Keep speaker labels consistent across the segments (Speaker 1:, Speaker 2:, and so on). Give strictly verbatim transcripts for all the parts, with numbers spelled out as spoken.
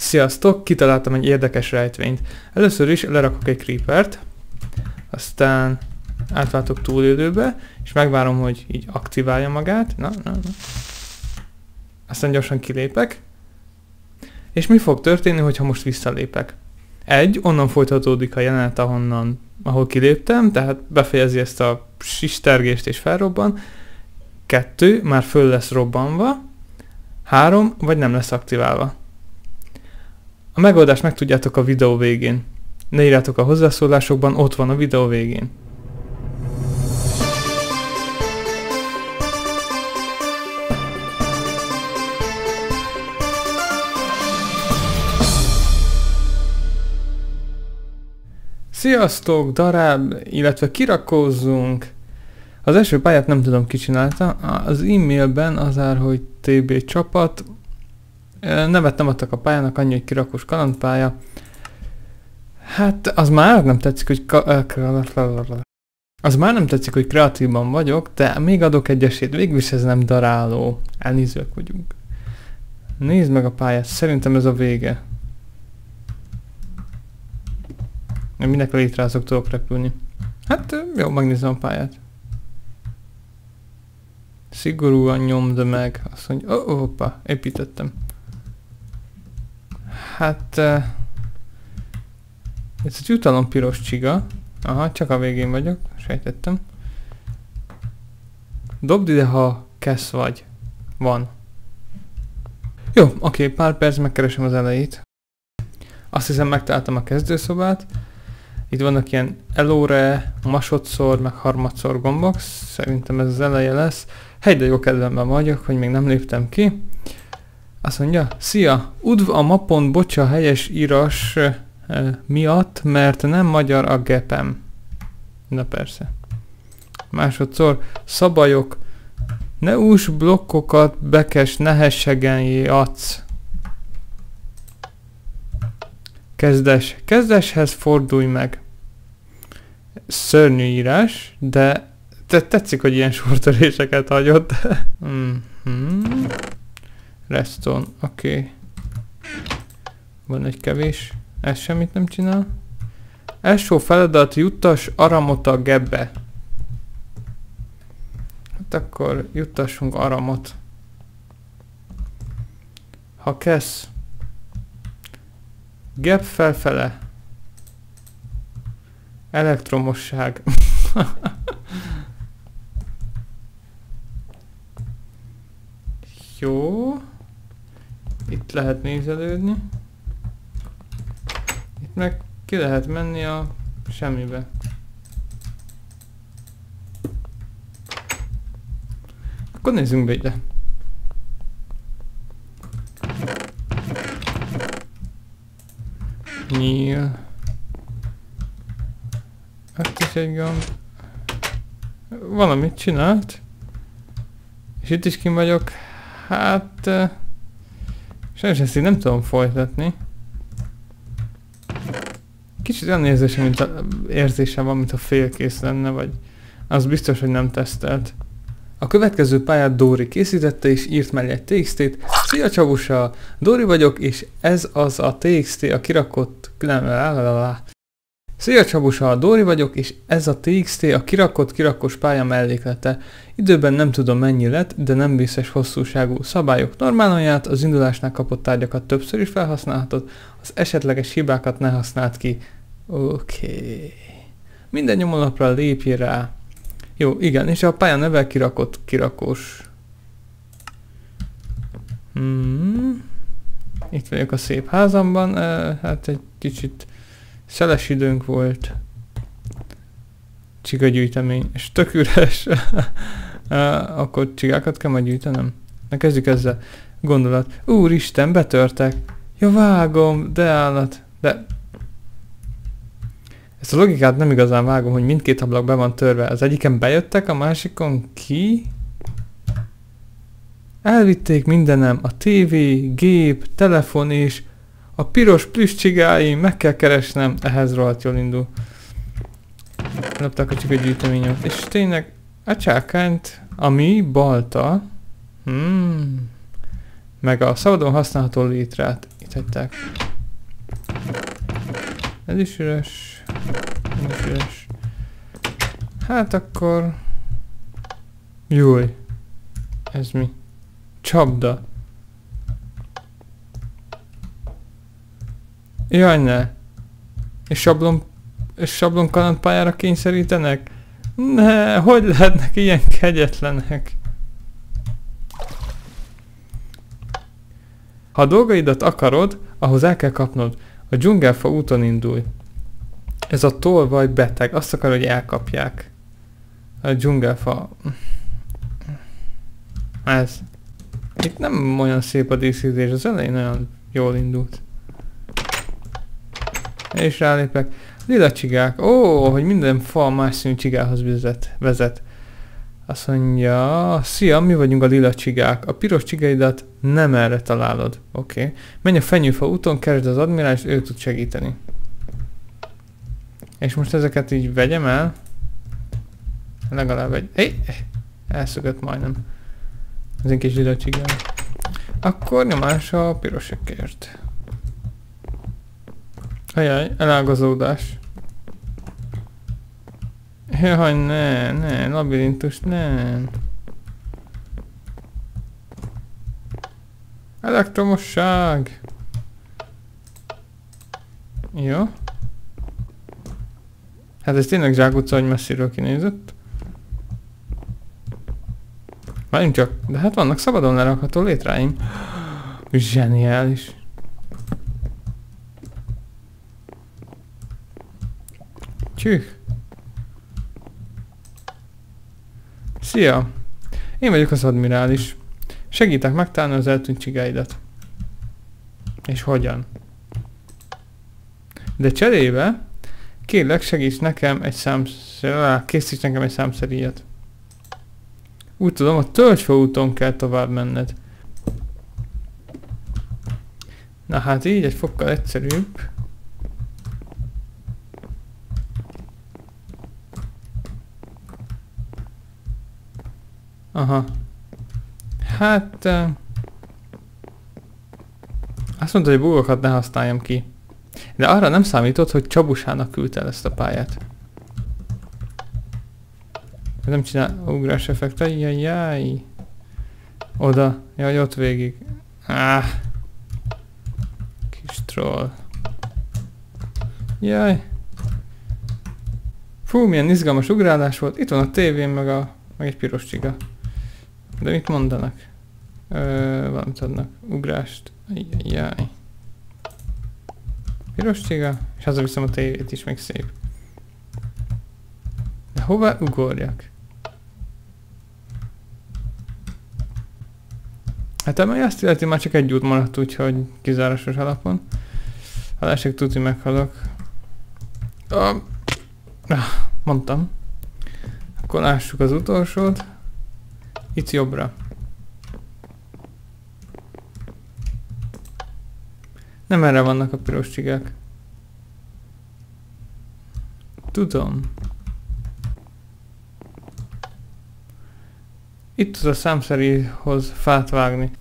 Speaker 1: Sziasztok! Kitaláltam egy érdekes rejtvényt. Először is lerakok egy creepert, aztán átváltok túlélőbe, és megvárom, hogy így aktiválja magát. Na, na, na. Aztán gyorsan kilépek. És mi fog történni, hogyha most visszalépek? Egy, onnan folytatódik a jelenet, ahonnan, ahol kiléptem, tehát befejezi ezt a sistergést és felrobban. Kettő, már föl lesz robbanva. Három, vagy nem lesz aktiválva. A megoldást megtudjátok a videó végén. Ne írjátok a hozzászólásokban, ott van a videó végén. Sziasztok, darab, illetve kirakózzunk. Az első pályát nem tudom, ki csinálta. Az e-mailben az áll, hogy té bé csapat. Nevet nem adtak a pályának, annyi, hogy kirakós kalandpálya. Hát az már nem tetszik, hogy az már nem tetszik, hogy kreatívban vagyok, de még adok egy esélyt, végülis ez nem daráló. Elnézőek vagyunk. Nézd meg a pályát, szerintem ez a vége. Minek létrázok, tudok repülni. Hát jó, megnézem a pályát. Szigorúan nyomd meg. Azt mondja, oh, oh, hoppá, építettem. Hát... Uh, ez egy jutalom piros csiga. Aha, csak a végén vagyok, sejtettem. Dobd ide, ha kesz vagy. Van. Jó, oké, pár perc, megkeresem az elejét. Azt hiszem, megtaláltam a kezdőszobát. Itt vannak ilyen elóre, másodszor, meg harmadszor gombok. Szerintem ez az eleje lesz. Hey, de jó kedvemben vagyok, hogy még nem léptem ki. Azt mondja, szia! Udv a mapon, bocsa helyes írás e, miatt, mert nem magyar a gepem. Na persze. Másodszor, szabályok. Ne ús blokkokat, bekes, nehessegen adsz. Kezdes. Kezdeshez fordulj meg. Szörnyű írás, de te tetszik, hogy ilyen sortöréseket hagyott. mm-hmm. Redstone, oké. Okay. Van egy kevés. Ez semmit nem csinál. Első feladat, juttas aramot a gebbe. Hát akkor juttassunk aramot. Ha kesz. Gebb felfele. Elektromosság. Jó. Itt lehet nézelődni. Itt meg ki lehet menni a semmibe. Akkor nézzünk be ide. Nyíl. Hát is egy gomb. Valamit csinált. És itt is kim vagyok. Hát... Uh, sajnos ezt így nem tudom folytatni. Kicsit olyan érzésem, mint a, érzésem van, mint a félkész lenne, vagy... Az biztos, hogy nem tesztelt. A következő pályát Dóri készítette és írt mellé egy té iksz té-t. Szia Csabusa! Dóri vagyok, és ez az a té iksz té, a kirakott... Szia Csabusa! Dóri vagyok, és ez a té iksz té, a kirakott kirakós pálya melléklete. Időben nem tudom mennyi lett, de nem vészes hosszúságú. Szabályok normálját, az indulásnál kapott tárgyakat többször is felhasználhatod, az esetleges hibákat ne használd ki. Oké. Okay. Minden nyomolapra lépj rá. Jó, igen, és a pálya neve kirakott kirakós. Hmm. Itt vagyok a szép házamban, uh, hát egy kicsit szeles időnk volt. Csigagyűjtemény, és tök üres. uh, akkor csigákat kell majd gyűjtenem? Na kezdjük ezzel. Gondolat. Úristen, betörtek. Ja, vágom, de állat. De... Ezt a logikát nem igazán vágom, hogy mindkét ablak be van törve. Az egyiken bejöttek, a másikon ki? Elvitték mindenem, a tévé, gép, telefon és a piros plüsscsigáim, meg kell keresnem, ehhez rohadt jól indul. Lopták a csigagyűjteményet, és tényleg a csákányt, ami balta, hmm. meg a szabadon használható létrát itt hagyták. Ez is üres. Ez is üres. Hát akkor... Júj. Ez mi? Csapda. Jaj, ne. És sablon... És sablon kalandpályára kényszerítenek? Ne, hogy lehetnek ilyen kegyetlenek? Ha a dolgaidat akarod, ahhoz el kell kapnod. A dzsungelfa úton indulj. Ez a tolvaj beteg. Azt akar, hogy elkapják. A dzsungelfa... Ez. Itt nem olyan szép a díszítés. Az elején olyan jól indult. És rálépek. Lila csigák. Ó, hogy minden fal más színű csigához vezet. vezet. Azt mondja, szia, mi vagyunk a lila csigák. A piros csigaidat nem erre találod. Oké. Okay. Menj a fenyőfa úton, keresd az admirális, ő tud segíteni. És most ezeket így vegyem el. Legalább egy... Éj! Elszökött majdnem. Ez egy kis lila csigák. Akkor nyomás a pirosokért. Ajaj, elágazódás. Jaj, ne, ne, labirintus, nem. Elektromosság. Jó. Hát ez tényleg zsákutca, hogy messziről kinézett. Várjunk csak, de hát vannak szabadon lerakható létráim. Zseniális. Csüh. Szia! Én vagyok az admirális. Segítek megtalálni az eltűnt csigáidat. És hogyan? De cserébe kérlek, segíts nekem egy számszer... készíts nekem egy számszeríjat. Úgy tudom, a tölgyfa úton kell tovább menned. Na hát így egy fokkal egyszerűbb. Aha. Hát... Uh, azt mondta, hogy bugokat ne használjam ki. De arra nem számított, hogy Csabusának küldte el ezt a pályát. Ez nem csinál ugrás effekt. Ajjajjaj. Oda. Jaj, ott végig. Ah. Kis troll. Jaj. Fú, milyen izgalmas ugrálás volt. Itt van a tévén, meg, a, meg egy piros csiga. De mit mondanak? Ö, valamit adnak. Ugrást. Ajjajjaj. Piros csiga, és hazaviszem a tévét is, meg szép. De hova ugorjak? Hát amely azt illeti, már csak egy út maradt, úgyhogy kizárásos alapon. Ha lesek tuti meghalok. Ah, mondtam. Akkor lássuk az utolsót. Itt jobbra. Nem erre vannak a piros csigák. Tudom. Itt tud a számszeríhoz fát vágni.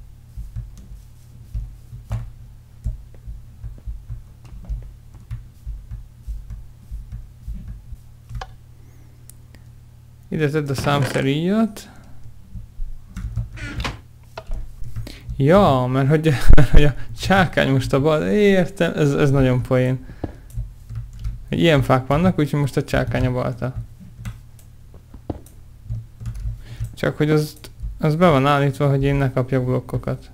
Speaker 1: Ide tedd a számszeríjat. Ja, mert hogy, mert hogy a csákány most a bal... Értem, ez, ez nagyon poén. Ilyen fák vannak, úgyhogy most a csákány a balta. Csak hogy az, az be van állítva, hogy én ne kapjak blokkokat.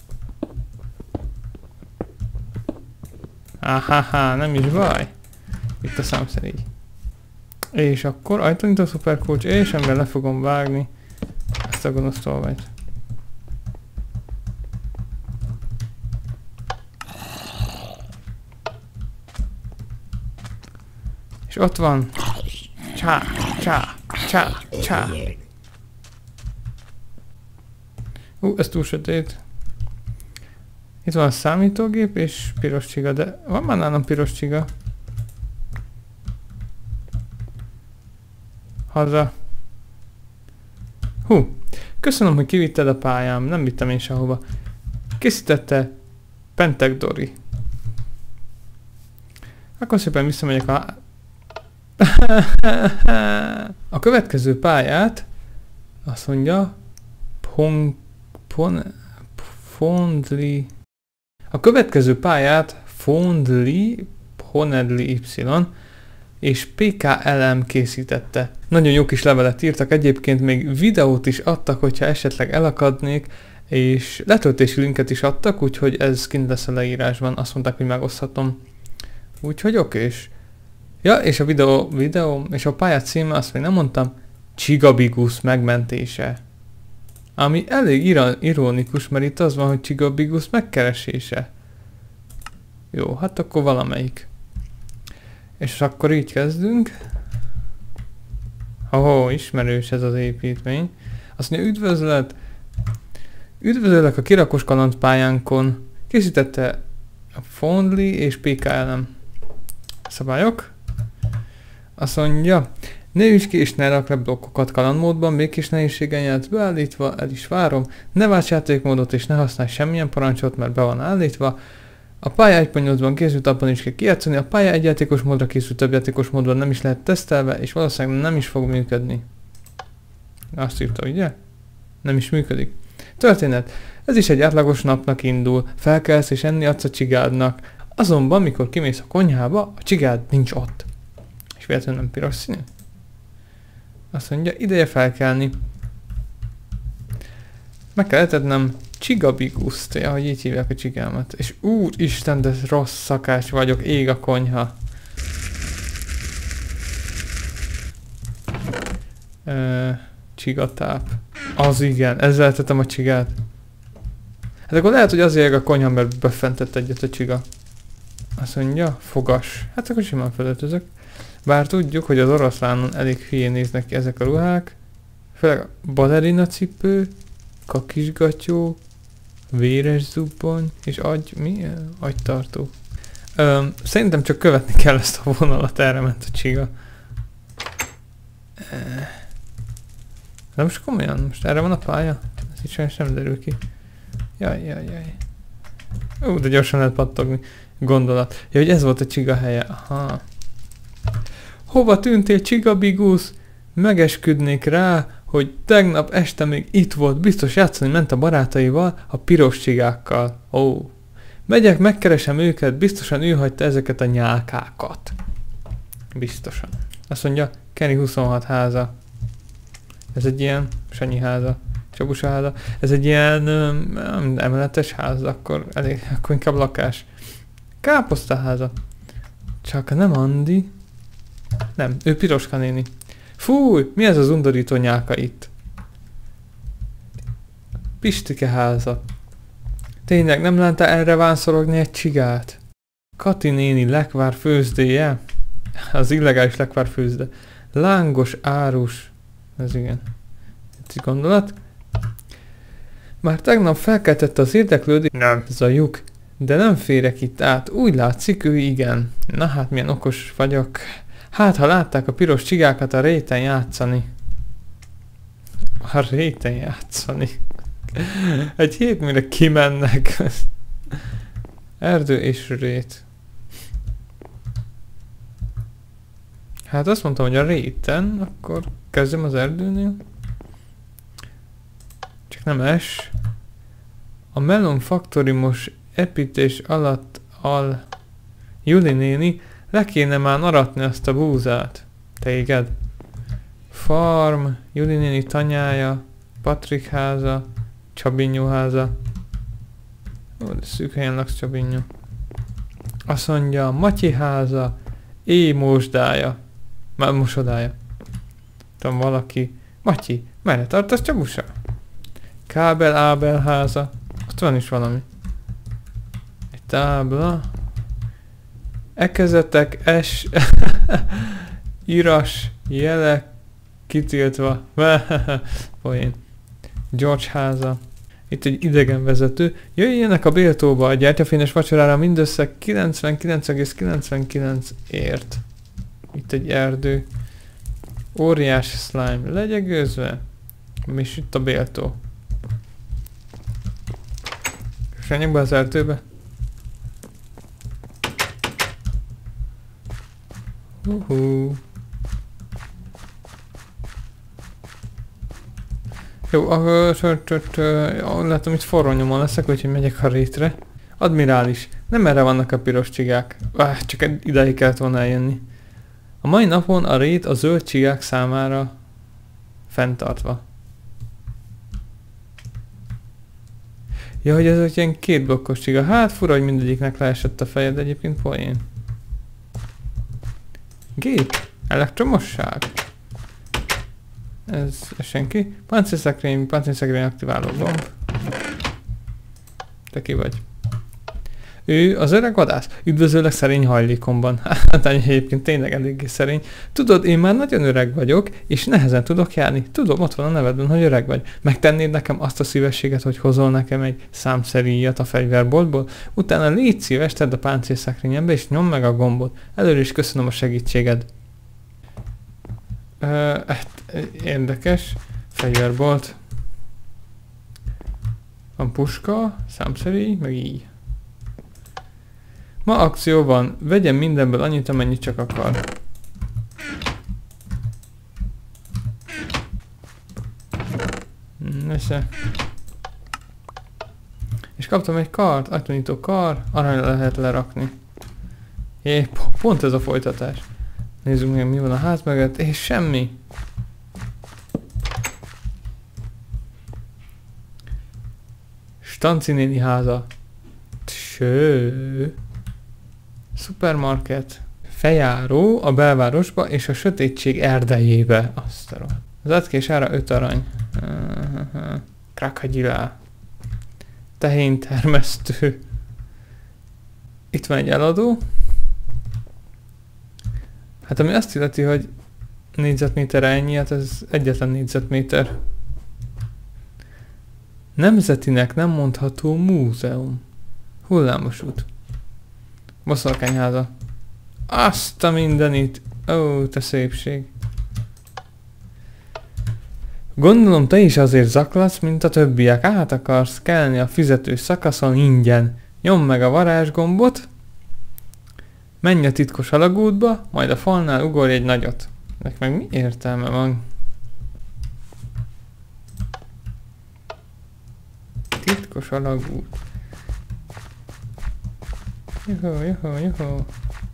Speaker 1: Ahaha, nem is baj. Itt a számszeríj. És akkor ajtónyitó szuperkulcs, és amivel le fogom vágni ezt a gonosz tolvajt. És ott van. Csá, csá, csá, csá. Ú, ez túl sötét. Itt van a számítógép és piros csiga, de van már nálam piros csiga. Haza. Hú, köszönöm, hogy kivitted a pályám, nem vittem én sehova. Készítette Pentek Dori. Akkor szépen visszamegyek a... a következő pályát azt mondja Pon... Pon... Fondly... A következő pályát Fondly Ponedly Y és pé ká el em készítette. Nagyon jó kis levelet írtak, egyébként még videót is adtak, hogyha esetleg elakadnék, és letöltési linket is adtak, úgyhogy ez kint lesz a leírásban, azt mondták, hogy megoszthatom. Úgyhogy okés. Ja, és a videó, videó és a pálya címe, azt még nem mondtam, Csigabigusz megmentése. Ami elég ira, ironikus, mert itt az van, hogy Csigabigusz megkeresése. Jó, hát akkor valamelyik. És akkor így kezdünk. Ho-ho, ismerős ez az építmény. Azt mondja, üdvözlet! Üdvözöllek a kirakós kalandpályánkon. Készítette a Fondly és pé ká el em. Szabályok. Azt mondja, ne üss ki és ne rak le blokkokat kalandmódban, még kis nehézségen játsz beállítva, el is várom. Ne válts játékmódot és ne használj semmilyen parancsot, mert be van állítva. A pálya egy pont nyolcban készült, abban is kell kijátszani, a pálya egy játékos módra készült, több játékos módban nem is lehet tesztelve, és valószínűleg nem is fog működni. Azt írta, ugye? Nem is működik. Történet. Ez is egy átlagos napnak indul, felkelsz és enni adsz a csigádnak. Azonban, mikor kimész a konyhába, a csigád nincs ott. És véletlenül nem piros színű? Azt mondja, ideje felkelni. Meg kell etetnem Csigabiguszt, ja, hogy így hívják a csigámat. És úristen, de rossz szakács vagyok, ég a konyha. Ö, csigatáp. Az igen, ezzel etetem a csigát. Hát akkor lehet, hogy azért ég a konyha, mert befentett egyet a csiga. Azt mondja, fogas. Hát akkor simán felöltözök. Bár tudjuk, hogy az oroszlánon elég hülyén néznek ki ezek a ruhák. Főleg a balerina cipő, kakisgatyó, véres zubbony, és agy... mi? Agytartó. Öm, szerintem csak követni kell ezt a vonalat, erre ment a csiga. De most komolyan, most erre van a pálya? Ez itt sajnos nem derül ki. Jaj, jaj, jaj. Ú, de gyorsan lehet pattogni. Gondolat. Ja, hogy ez volt a csiga helye. Aha. Hova tűntél, Csigabigusz? Megesküdnék rá, hogy tegnap este még itt volt, biztos játszani ment a barátaival, a piros csigákkal. Ó. Megyek, megkeresem őket, biztosan ő hagyta ezeket a nyálkákat. Biztosan. Azt mondja, Kenny huszonhat háza. Ez egy ilyen Sanyi háza, Csabusa háza. Ez egy ilyen um, emeletes ház, akkor elég, akkor inkább lakás. Káposzta háza. Csak nem Andi. Nem, ő Piroska néni. Fúj, mi ez az undorító nyálka itt? Pistike háza. Tényleg nem látta erre vánszorogni egy csigát? Kati néni lekvár főzdéje? Az illegális lekvár főzde. Lángos árus. Ez igen. Ez gondolat. Már tegnap felkeltette az érdeklődést. Nem. Zajuk. De nem férek itt át. Úgy látszik, ő igen. Na hát milyen okos vagyok. Hát, ha látták a piros csigákat a réten játszani. A réten játszani. Egy hét mire kimennek. Erdő és rét. Hát azt mondtam, hogy a réten, akkor kezdjem az erdőnél. Csak nem S. A Melon Factory most epítés alatt al Juli néni, le kéne már aratni azt a búzát. Téged. Farm, Juli néni tanyája, Patrik háza, Csabinyó háza. Ó, de szűk helyen laksz, Csabinyó. Azt mondja, Matyi háza, É mosdája. Már mosodája. Tudom valaki. Matyi, merre tartasz, Csabusa? Kábel Ábel háza. Ott van is valami. Egy tábla. Ekezetek, S. Iras, jelek, kitiltva. Poén. George háza. Itt egy idegenvezető. Jöjjenek a Béltóba, a gyertyafényes vacsorára mindössze kilencvenkilenc egész kilencvenkilenc ért. Itt egy erdő. Óriás slime. Legyegőzve. Mi itt a Béltó? Menjünk be az erdőbe. Uh-huh. Jó, akkor látom, itt forró nyomon leszek, úgyhogy megyek a rétre. Admirális. Nem erre vannak a piros csigák. Ah, csak ideig kellett volna eljönni. A mai napon a rét a zöld csigák számára fenntartva. Ja, hogy ez egy ilyen két blokkos csiga. Hát fura, hogy mindegyiknek leesett a fejed, de egyébként poén. Gép. Elektromosság. Ez, ez senki. Páncélszekrény, páncélszekrény aktiváló gomb. Te ki vagy? Ő az öreg vadász. Üdvözöllek szerény hajlékomban. Hát egyébként tényleg eléggé szerény. Tudod, én már nagyon öreg vagyok, és nehezen tudok járni. Tudom, ott van a nevedben, hogy öreg vagy. Megtennéd nekem azt a szívességet, hogy hozol nekem egy számszeríjat a fegyverboltból? Utána légy szíves, tedd a páncélszekrényembe, és nyomd meg a gombot. Előre is köszönöm a segítséged. Uh, hát, érdekes. Fegyverbolt. Van puska, számszeríj, meg így. Ma akció van, vegyen mindenből annyit, amennyit csak akar. Nesze. És kaptam egy kart, ajtónyitó kar, aranyra lehet lerakni. Jé, pont ez a folytatás. Nézzük meg, mi van a ház mögött, és semmi. Stanci néni háza. Ső. Szupermarket. Fejáró a belvárosba és a sötétség erdejébe. Azt a rohadt. Az atkés ára öt arany. Uh-huh. Krakagyilá. Tehén-termesztő. Itt van egy eladó. Hát ami azt illeti, hogy négyzetméter ennyi, hát ez egyetlen négyzetméter. Nemzetinek nem mondható múzeum. Hullámos út. Boszorkányháza. Azt a mindenit. Ó, te szépség. Gondolom te is azért zaklatsz, mint a többiek. Át akarsz kelni a fizetős szakaszon ingyen. Nyomd meg a varázsgombot. Menj a titkos alagútba, majd a falnál ugorj egy nagyot. Nek meg mi értelme van? Titkos alagút. Juhó, juhó, juhó.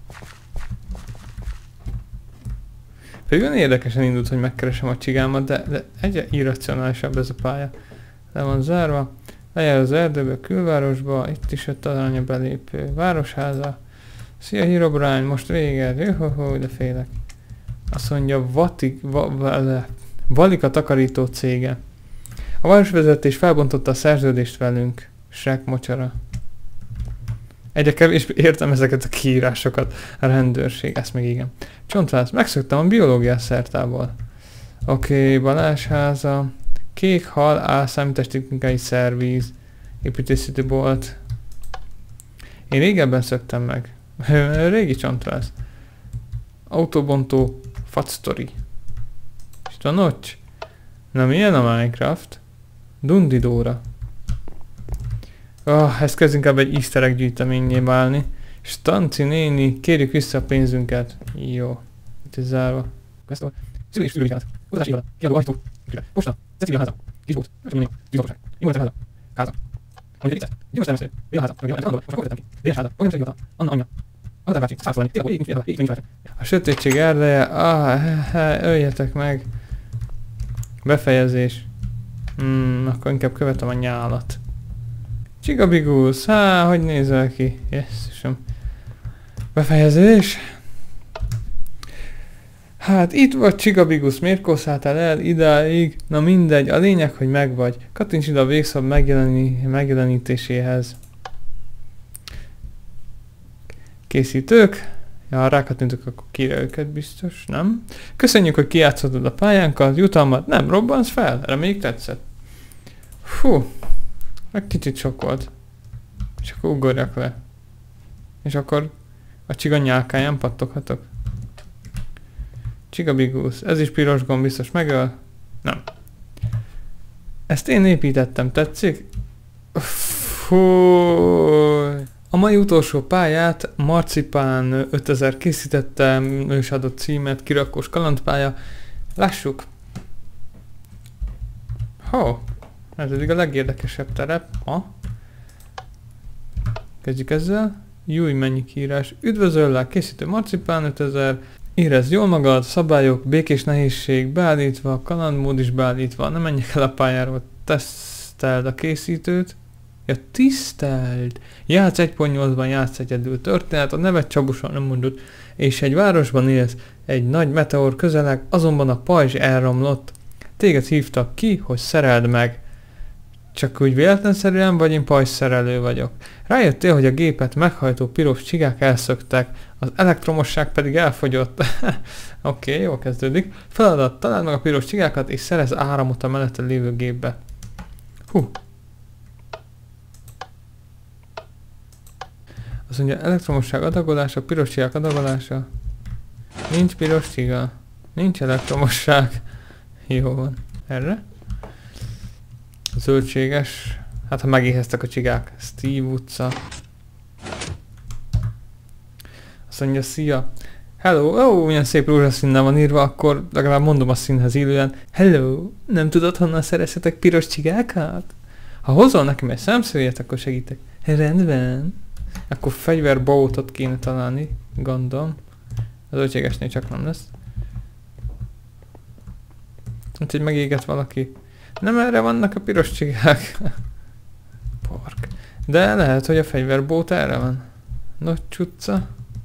Speaker 1: Pedig olyan érdekesen indult, hogy megkeresem a csigámat, de, de egyre irracionálisabb ez a pálya. Le van zárva. Lejár az erdőbe, a külvárosba, itt is öt arany a belépő. Városháza. Szia Herobrine, most véged. Juhó, de félek. Azt mondja, Vatik, va, va, Valika takarító cége. A városvezetés felbontotta a szerződést velünk. Shrek mocsara. Egyre kevésbé értem ezeket a kiírásokat. A rendőrség, ezt meg igen. Csontváz, megszöktem a biológiás szertából. Oké, okay, Balázsháza. Kék hal, áll, számítástechnikai szervíz. Építészeti bolt. Én régebben szöktem meg. Régi csontváz. Autóbontó, Fatstory. És a notch. Na milyen a Minecraft? Dundidóra. Oh, ez kezd inkább egy easter egg gyűjteményé válni. Stanci néni, kérjük vissza a pénzünket. Jó. Itt is zárva. Questor. Szülés fülővizsgálat. Utazási iroda. Kiadó ajtó. Posta. Cecilia háza. Kisbót. Ötöményi. Tűzoltóság. Imoltás háza. Háza. Mondja Richter. Gyümölcs termesztő. Béla háza. Meg Andor. Most akkor tettem ki. Dénes háza. Olyan segített. Anna anyja. Adár bácsi. Százszolani. Tényleg, ég nincs, ég nincs. A sötétség erdeje. Ah, öljetek meg. Befejezés. Hmm, akkor inkább követem a nyálat. Csigabigusz, há, hogy nézel ki? Jesszusom. Befejezés. Hát itt vagy Csigabigusz, miért kószáltál el idáig? Na mindegy, a lényeg, hogy megvagy. Kattints ide a végszab megjeleni, megjelenítéséhez. Készítők. Ja, ha rákattintok, akkor kire őket biztos, nem? Köszönjük, hogy kijátszottad a pályánkat, jutalmat, nem robbansz fel? Reméljük tetszett. Fú. Meg kicsit sok volt. És akkor ugorjak le. És akkor a csiga nyálkáján pattoghatok. Csigabigusz. Ez is piros gomb, biztos megöl? Nem. Ezt én építettem, tetszik? Fú. A mai utolsó pályát Marcipán ötezer készítette, ő is adott címet, kirakós kalandpálya. Lássuk! Ho! Ez eddig a legérdekesebb terep. Ha? Kezdjük ezzel. Júj, mennyi kiírás. Üdvözöllek, készítő Marcipán ötezer. Érezd jól magad, szabályok, békés nehézség beállítva, kalandmód is beállítva. Nem menjek el a pályáról, teszteld a készítőt. Ja, tiszteld! Játsz egy pont nyolcban, játsz egyedül. Történet, a nevet Csabusan nem mondott. És egy városban élsz, egy nagy meteor közeleg, azonban a pajzs elromlott. Téged hívtak ki, hogy szereld meg. Csak úgy véletlenszerűen, vagy én pajzsszerelő vagyok. Rájöttél, hogy a gépet meghajtó piros csigák elszöktek, az elektromosság pedig elfogyott. Oké, okay, jól kezdődik. Feladat, találd meg a piros csigákat, és szerez áramot a mellette lévő gépbe. Hú. Azt mondja, elektromosság adagolása, piros csigák adagolása. Nincs piros csiga. Nincs elektromosság. Jó van. Erre? Zöldséges. Hát ha megéheztek a csigák. Steve utca. Azt mondja, szia. Hello. Ó, oh, milyen szép rózsaszínnel van írva, akkor legalább mondom a színhez illően. Hello. Nem tudod, honnan szerezhetek piros csigákat? Ha hozol nekem egy szemszöget, akkor segítek. Rendben. Akkor fegyverbótot kéne találni. Gondolom. Az zöldségesnél csak nem lesz. Úgyhogy megégett valaki. Nem erre vannak a piros csigák. Park. De lehet, hogy a fegyverbót erre van. Nagy csutca.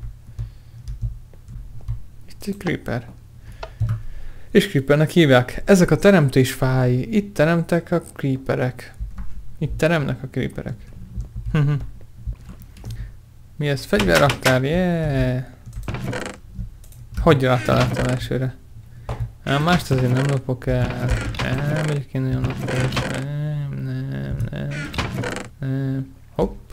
Speaker 1: Itt egy creeper. És creepernek hívják. Ezek a teremtés fái. Itt teremtek a creeperek. Itt teremnek a creeperek. Mi ez? Fegyverraktár? Yeah! Hogy rátaláltam elsőre? Ám mást azért nem lopok el. Nem vagyok én nagyon lopos. Nem, nem, nem. nem. Hopp.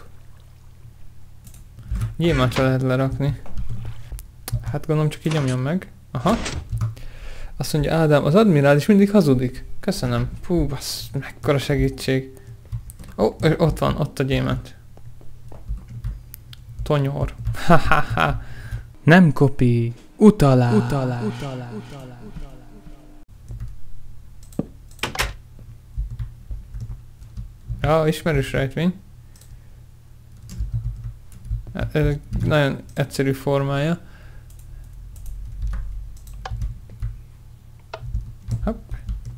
Speaker 1: Gyémáncsa lehet lerakni. Hát gondolom csak így nyomjam meg. Aha. Azt mondja Ádám, az admirális mindig hazudik. Köszönöm. Fú, bassz, mekkora segítség. Ó, oh, ott van, ott a gyémánt. Tonyor. Ha ha ha. Nem kopi. Utalás. Utalás. Utalás. Utalás. Ja, ismerős rejtvény. Ez egy nagyon egyszerű formája. Hopp.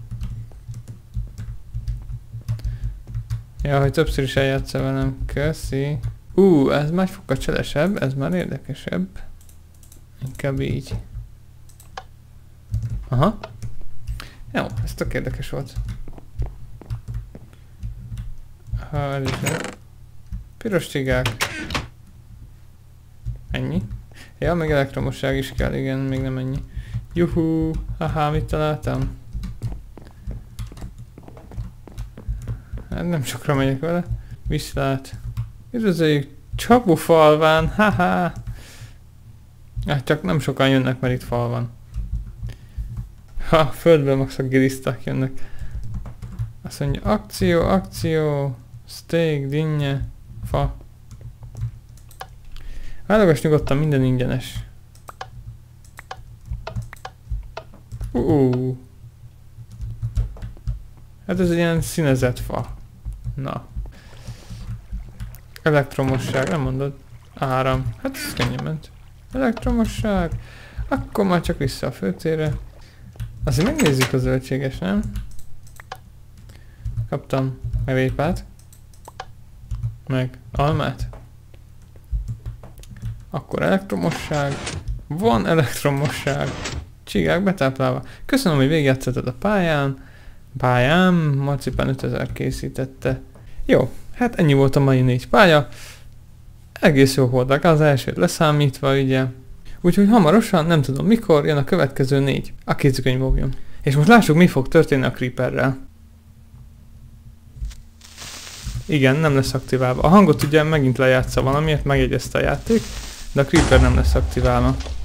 Speaker 1: Ja, hogy többször is eljátsza velem. Köszi. Ú, uh, ez már fokkal cselesebb, ez már érdekesebb. Inkább így. Aha. Jó, ez tök érdekes volt. Ha, ez is nem. Piros csigák. Ennyi. Ja, meg elektromosság is kell, igen, még nem ennyi. Juhú, haha, mit találtam? Hát nem sokra megyek vele. Viszlát. Üdvözöljük Csapufalván, haha! Hát csak nem sokan jönnek, mert itt fal van. Ha, földben max a giliszták jönnek. Azt mondja, akció, akció, steak, dinnye, fa. Válogass nyugodtan, minden ingyenes. Uh-uh. Hát ez egy ilyen színezett fa. Na. Elektromosság, nem mondod? Áram. Hát ez könnyen ment. Elektromosság. Akkor már csak vissza a főtérre. Azért megnézzük a zöldséges, nem? Kaptam répát. Meg almát. Akkor elektromosság. Van elektromosság. Csigák betáplálva. Köszönöm, hogy végigjátszottad a pályán. Pályám, Marcipán ötezer készítette. Jó, hát ennyi volt a mai négy pálya. Egész jó voltak, az elsőt leszámítva, ugye. Úgyhogy hamarosan, nem tudom mikor, jön a következő négy. A kézikönyvóvjon. És most lássuk, mi fog történni a Creeperrel. Igen, nem lesz aktiválva. A hangot ugye megint lejátsza valamiért, megjegyezte a játék, de a Creeper nem lesz aktiválva.